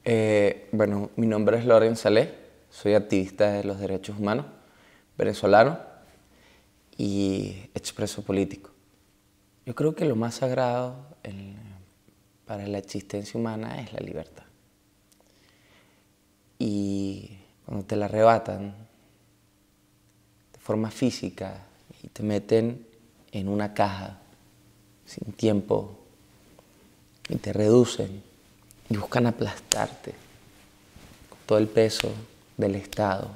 Bueno, mi nombre es Loren Saleh, soy activista de los derechos humanos, venezolano y expreso político. Yo creo que lo más sagrado para la existencia humana es la libertad. Y cuando te la arrebatan de forma física y te meten en una caja sin tiempo y te reducen y buscan aplastarte con todo el peso del Estado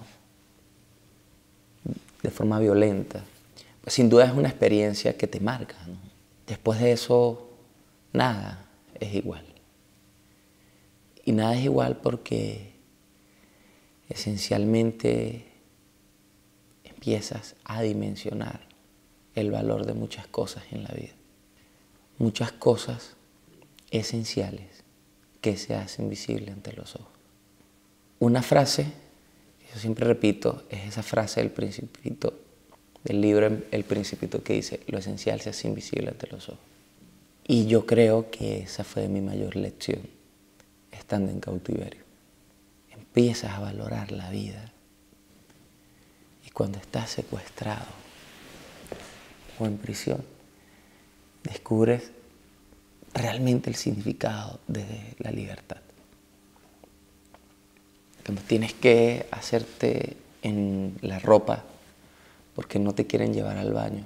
de forma violenta, pues sin duda es una experiencia que te marca, ¿no? Después de eso, nada es igual. Y nada es igual porque esencialmente empiezas a dimensionar el valor de muchas cosas en la vida. Muchas cosas esenciales que se hacen visibles ante los ojos. Una frase que yo siempre repito es esa frase del Principito, del libro El Principito, que dice: lo esencial se hace invisible ante los ojos. Y yo creo que esa fue mi mayor lección estando en cautiverio. Empiezas a valorar la vida y cuando estás secuestrado o en prisión descubres realmente el significado de la libertad. Cuando tienes que hacerte en la ropa porque no te quieren llevar al baño.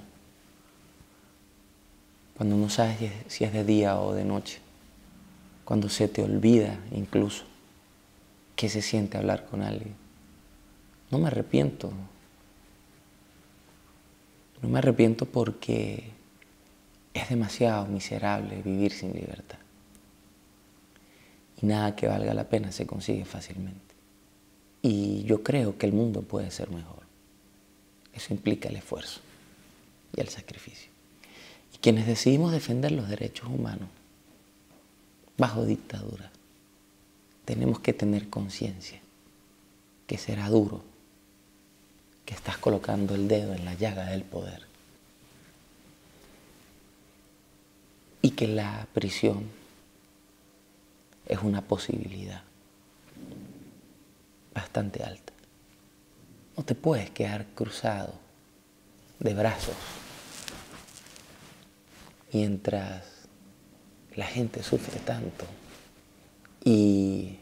Cuando no sabes si es de día o de noche. Cuando se te olvida incluso qué se siente hablar con alguien. No me arrepiento. No me arrepiento porque es demasiado miserable vivir sin libertad. Y nada que valga la pena se consigue fácilmente. Y yo creo que el mundo puede ser mejor. Eso implica el esfuerzo y el sacrificio. Y quienes decidimos defender los derechos humanos bajo dictadura, tenemos que tener conciencia que será duro, que estás colocando el dedo en la llaga del poder y que la prisión es una posibilidad bastante alta. No te puedes quedar cruzado de brazos mientras la gente sufre tanto. Y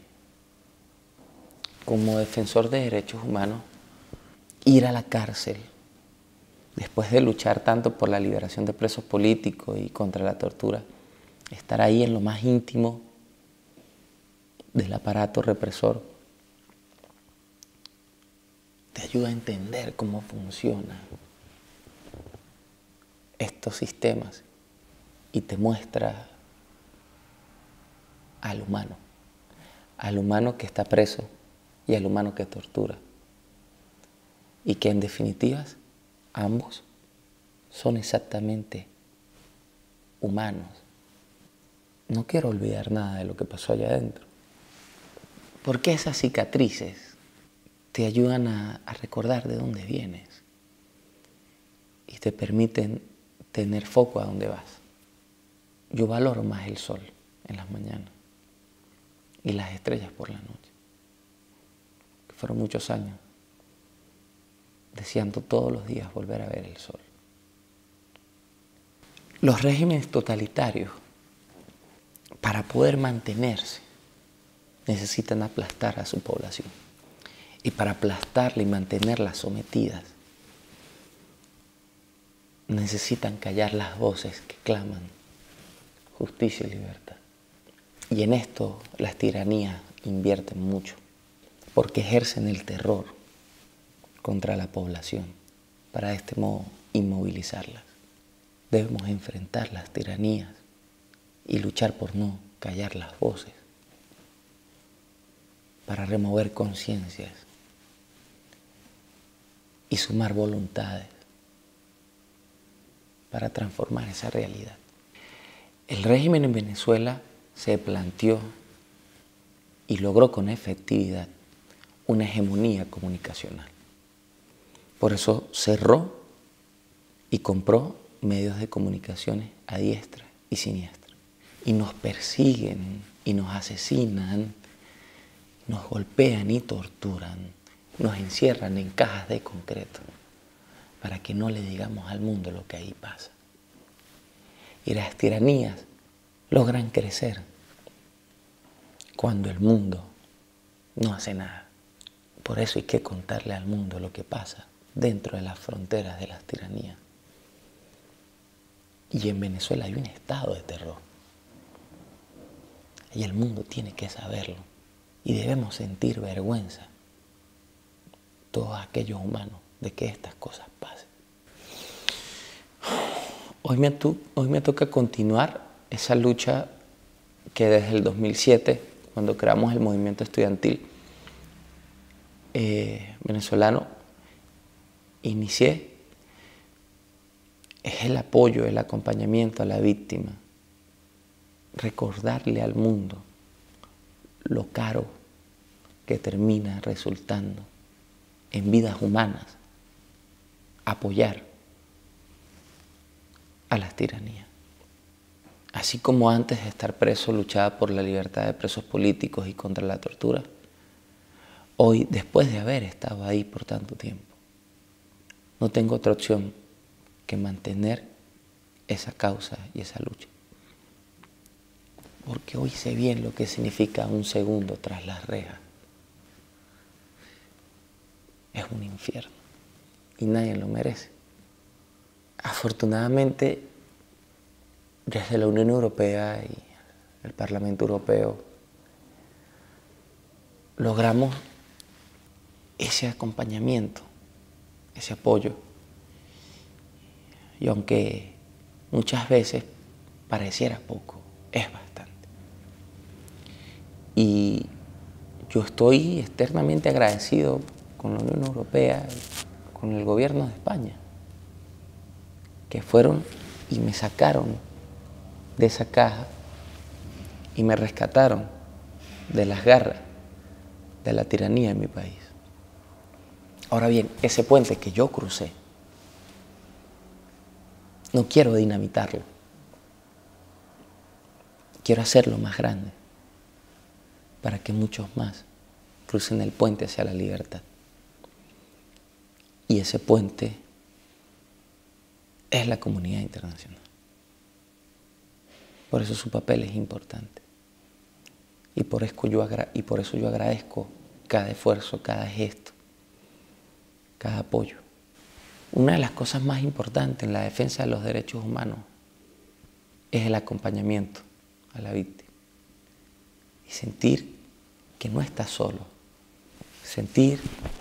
como defensor de derechos humanos, ir a la cárcel después de luchar tanto por la liberación de presos políticos y contra la tortura, estar ahí en lo más íntimo del aparato represor, te ayuda a entender cómo funcionan estos sistemas y te muestra al humano que está preso y al humano que tortura. Y que en definitivas ambos son exactamente humanos. No quiero olvidar nada de lo que pasó allá adentro, porque esas cicatrices te ayudan a recordar de dónde vienes y te permiten tener foco a dónde vas. Yo valoro más el sol en las mañanas y las estrellas por la noche. Que fueron muchos años deseando todos los días volver a ver el sol. Los regímenes totalitarios, para poder mantenerse, necesitan aplastar a su población. Y para aplastarla y mantenerlas sometidas, necesitan callar las voces que claman justicia y libertad. Y en esto las tiranías invierten mucho, porque ejercen el terror contra la población para de este modo inmovilizarlas. Debemos enfrentar las tiranías y luchar por no callar las voces, para remover conciencias y sumar voluntades para transformar esa realidad. El régimen en Venezuela se planteó y logró con efectividad una hegemonía comunicacional. Por eso cerró y compró medios de comunicaciones a diestra y siniestra. Y nos persiguen y nos asesinan nos golpean y torturan, nos encierran en cajas de concreto para que no le digamos al mundo lo que ahí pasa. Y las tiranías logran crecer cuando el mundo no hace nada. Por eso hay que contarle al mundo lo que pasa dentro de las fronteras de las tiranías. Y en Venezuela hay un estado de terror. Y el mundo tiene que saberlo. Y debemos sentir vergüenza, todos aquellos humanos, de que estas cosas pasen. Hoy me toca continuar esa lucha que desde el 2007, cuando creamos el movimiento estudiantil venezolano, inicié. Es el apoyo, el acompañamiento a la víctima. Recordarle al mundo lo caro que termina resultando en vidas humanas apoyar a las tiranías. Así como antes de estar preso luchaba por la libertad de presos políticos y contra la tortura, hoy, después de haber estado ahí por tanto tiempo, no tengo otra opción que mantener esa causa y esa lucha. Porque hoy sé bien lo que significa un segundo tras las rejas. Es un infierno y nadie lo merece. Afortunadamente, desde la Unión Europea y el Parlamento Europeo, logramos ese acompañamiento, ese apoyo. Y aunque muchas veces pareciera poco, es bastante. Y yo estoy eternamente agradecido con la Unión Europea, con el gobierno de España, que fueron y me sacaron de esa caja y me rescataron de las garras de la tiranía en mi país. Ahora bien, ese puente que yo crucé, no quiero dinamitarlo, quiero hacerlo más grande para que muchos más crucen el puente hacia la libertad. Y ese puente es la comunidad internacional. Por eso su papel es importante. Y por eso yo agradezco cada esfuerzo, cada gesto, cada apoyo. Una de las cosas más importantes en la defensa de los derechos humanos es el acompañamiento a la víctima. Y sentir que no está solo. Sentir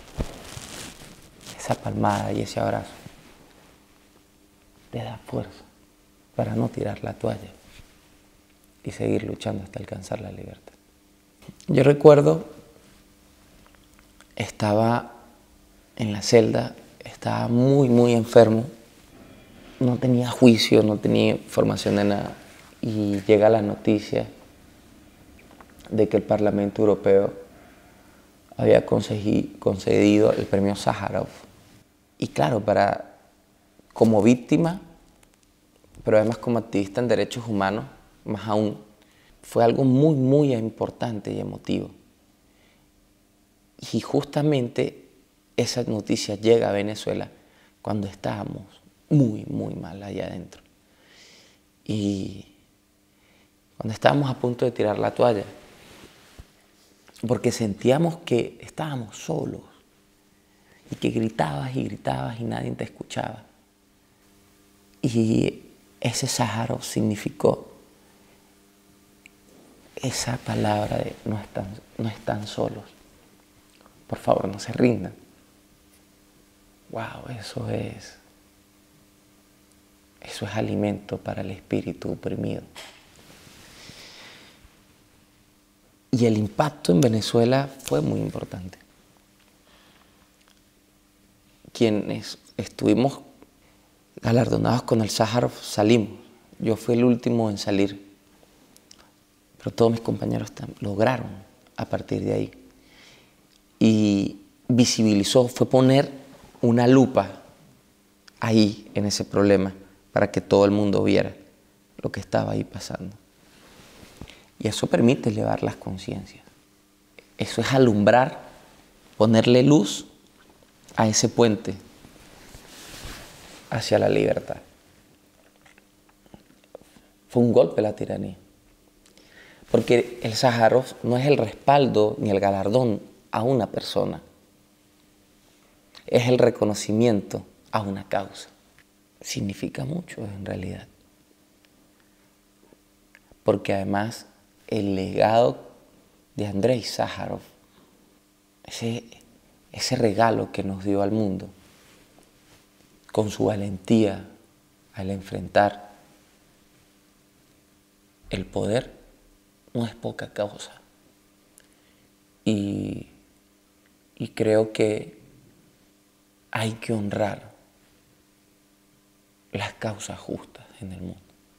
esa palmada y ese abrazo te da fuerza para no tirar la toalla y seguir luchando hasta alcanzar la libertad. Yo recuerdo, estaba en la celda, estaba muy enfermo, no tenía juicio, no tenía información de nada, y llega la noticia de que el Parlamento Europeo había concedido el premio Sájarov. Y claro, como víctima, pero además como activista en derechos humanos, más aún, fue algo muy importante y emotivo. Y justamente esa noticia llega a Venezuela cuando estábamos muy mal allá adentro. Y cuando estábamos a punto de tirar la toalla, porque sentíamos que estábamos solos y que gritabas y nadie te escuchaba. Y ese Sájarov significó esa palabra de no están solos. Por favor, no se rindan. Wow, eso es alimento para el espíritu oprimido. Y el impacto en Venezuela fue muy importante. Quienes estuvimos galardonados con el Sájarov salimos. Yo fui el último en salir. Pero todos mis compañeros lograron a partir de ahí. Y visibilizó, fue poner una lupa ahí en ese problema para que todo el mundo viera lo que estaba ahí pasando. Y eso permite elevar las conciencias. Eso es alumbrar, ponerle luz a ese puente hacia la libertad. Fue un golpe la tiranía. Porque el Sájarov no es el respaldo ni el galardón a una persona. Es el reconocimiento a una causa. Significa mucho en realidad. Porque además el legado de Andrei Sájarov, ese regalo que nos dio al mundo, con su valentía al enfrentar el poder, no es poca causa. Y creo que hay que honrar las causas justas en el mundo.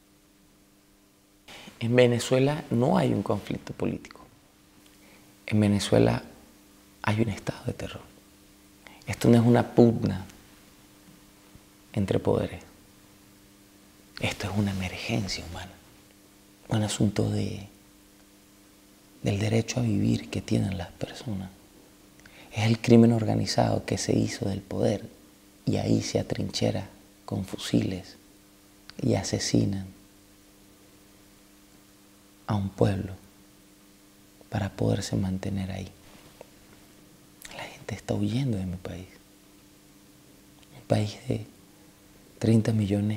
En Venezuela no hay un conflicto político. En Venezuela hay un estado de terror. Esto no es una pugna entre poderes. Esto es una emergencia humana. Un asunto del derecho a vivir que tienen las personas. Es el crimen organizado que se hizo del poder y ahí se atrinchera con fusiles y asesinan a un pueblo para poderse mantener ahí. La gente está huyendo de mi país. Un país de 30 millones,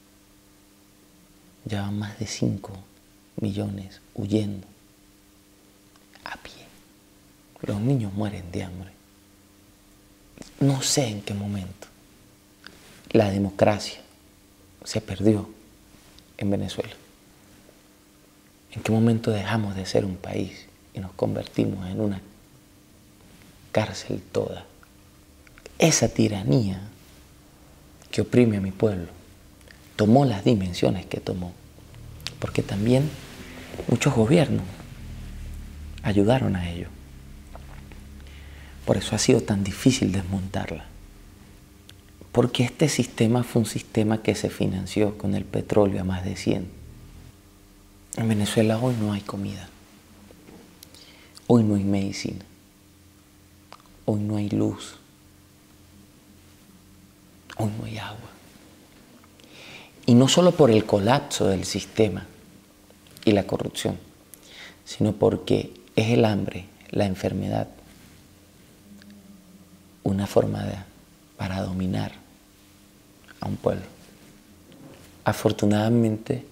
ya van más de 5 millones huyendo a pie. Los niños mueren de hambre. No sé en qué momento la democracia se perdió en Venezuela. ¿En qué momento dejamos de ser un país y nos convertimos en una cárcel toda? Esa tiranía que oprime a mi pueblo tomó las dimensiones que tomó, porque también muchos gobiernos ayudaron a ello. Por eso ha sido tan difícil desmontarla. Porque este sistema fue un sistema que se financió con el petróleo a más de 100. En Venezuela hoy no hay comida. Hoy no hay medicina. Hoy no hay luz. Hoy no hay agua. Y no solo por el colapso del sistema y la corrupción, sino porque es el hambre, la enfermedad, una forma para dominar a un pueblo. Afortunadamente,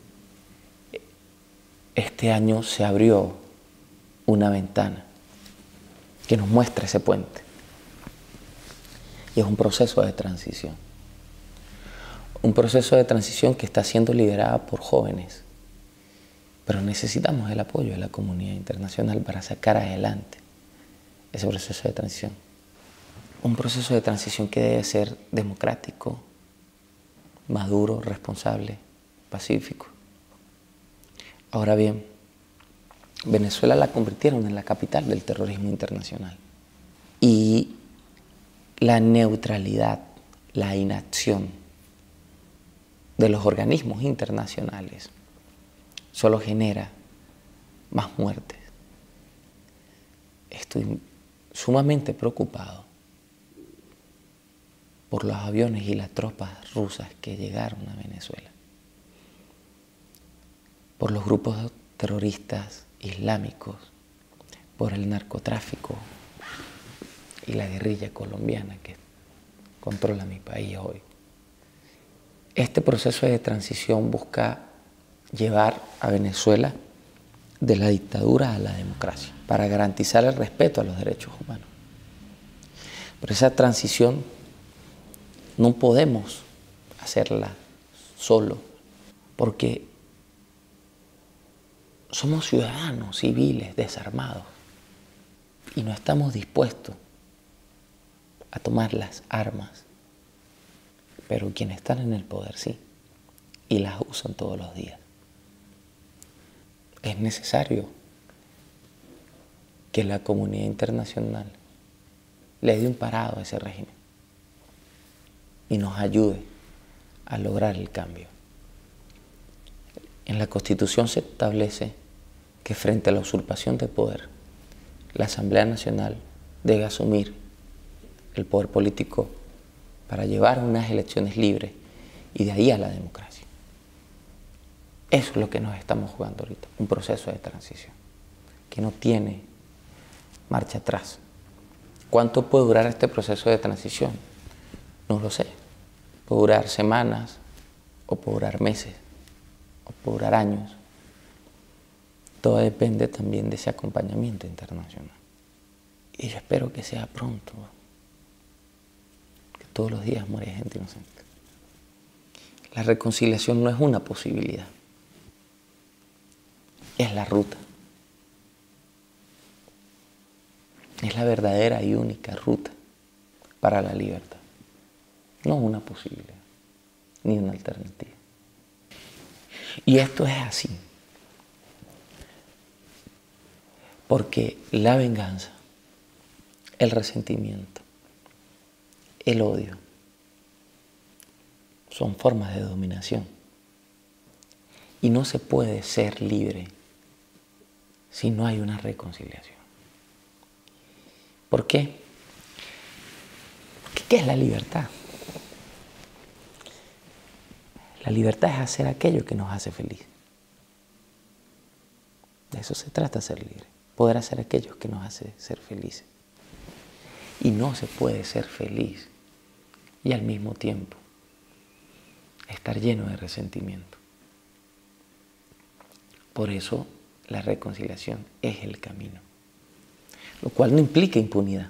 este año se abrió una ventana que nos muestra ese puente. Y es un proceso de transición. Un proceso de transición que está siendo liderado por jóvenes. Pero necesitamos el apoyo de la comunidad internacional para sacar adelante ese proceso de transición. Un proceso de transición que debe ser democrático, maduro, responsable, pacífico. Ahora bien, Venezuela la convirtieron en la capital del terrorismo internacional. Y la neutralidad, la inacción de los organismos internacionales solo genera más muertes. Estoy sumamente preocupado por los aviones y las tropas rusas que llegaron a Venezuela, por los grupos terroristas islámicos, por el narcotráfico y la guerrilla colombiana que controla mi país hoy. Este proceso de transición busca llevar a Venezuela de la dictadura a la democracia, para garantizar el respeto a los derechos humanos. Pero esa transición no podemos hacerla solo, porque somos ciudadanos civiles desarmados y no estamos dispuestos a tomar las armas. Pero quienes están en el poder sí, y las usan todos los días. Es necesario que la comunidad internacional le dé un parado a ese régimen y nos ayude a lograr el cambio. En la Constitución se establece que frente a la usurpación de poder, la Asamblea Nacional debe asumir el poder político para llevar unas elecciones libres y de ahí a la democracia. Eso es lo que nos estamos jugando ahorita, un proceso de transición que no tiene marcha atrás. ¿Cuánto puede durar este proceso de transición? No lo sé. Puede durar semanas, o puede durar meses, o puede durar años. Todo depende también de ese acompañamiento internacional. Y yo espero que sea pronto, que todos los días muere gente inocente. La reconciliación no es una posibilidad, es la ruta. Es la verdadera y única ruta para la libertad. No una posibilidad, ni una alternativa. Y esto es así. Porque la venganza, el resentimiento, el odio, son formas de dominación. Y no se puede ser libre si no hay una reconciliación. ¿Por qué? Porque ¿qué es la libertad? La libertad es hacer aquello que nos hace feliz. De eso se trata, ser libre. Poder hacer aquello que nos hace ser felices. Y no se puede ser feliz y al mismo tiempo estar lleno de resentimiento. Por eso la reconciliación es el camino. Lo cual no implica impunidad.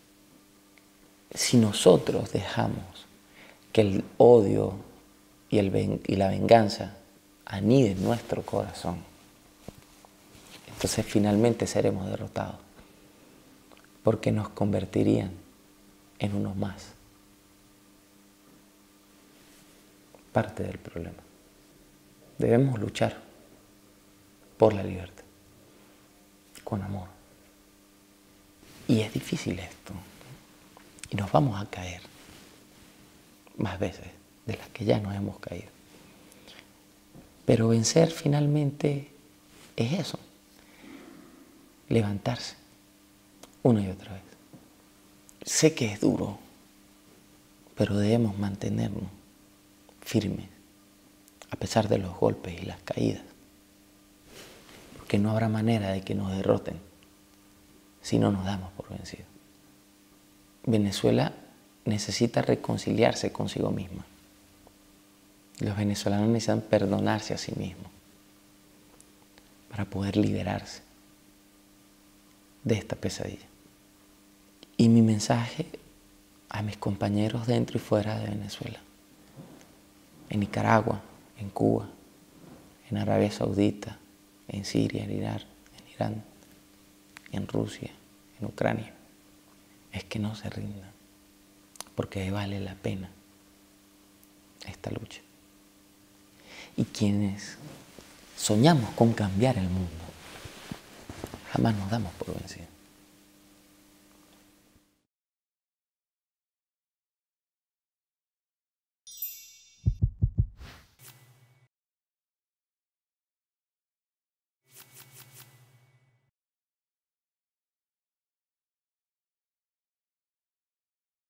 Si nosotros dejamos que el odio y la venganza aniden nuestro corazón, entonces finalmente seremos derrotados, porque nos convertirían en unos más. Parte del problema. Debemos luchar por la libertad, con amor. Y es difícil esto. Y nos vamos a caer más veces de las que ya nos hemos caído. Pero vencer finalmente es eso. Levantarse una y otra vez. Sé que es duro, pero debemos mantenernos firmes a pesar de los golpes y las caídas. Porque no habrá manera de que nos derroten si no nos damos por vencidos. Venezuela necesita reconciliarse consigo misma. Los venezolanos necesitan perdonarse a sí mismos para poder liberarse de esta pesadilla. Y mi mensaje a mis compañeros dentro y fuera de Venezuela, en Nicaragua, en Cuba, en Arabia Saudita, en Siria, en Irán, en Rusia, en Ucrania, es que no se rindan, porque vale la pena esta lucha. Y quienes soñamos con cambiar el mundo, jamás nos damos por vencidos.